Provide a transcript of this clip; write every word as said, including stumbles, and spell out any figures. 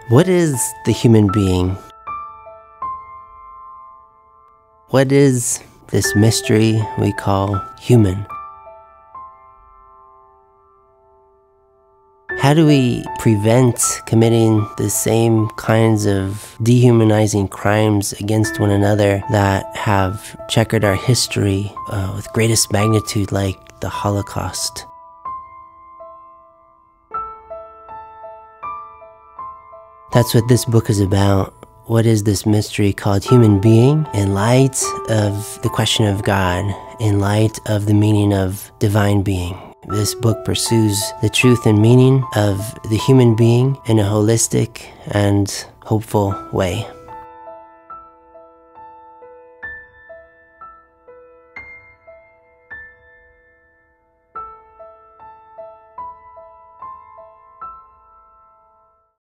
What is the human being? What is this mystery we call human? How do we prevent committing the same kinds of dehumanizing crimes against one another that have checkered our history uh, with greatest magnitude, like the Holocaust? That's what this book is about. What is this mystery called human being in light of the question of God, in light of the meaning of divine being? This book pursues the truth and meaning of the human being in a holistic and hopeful way.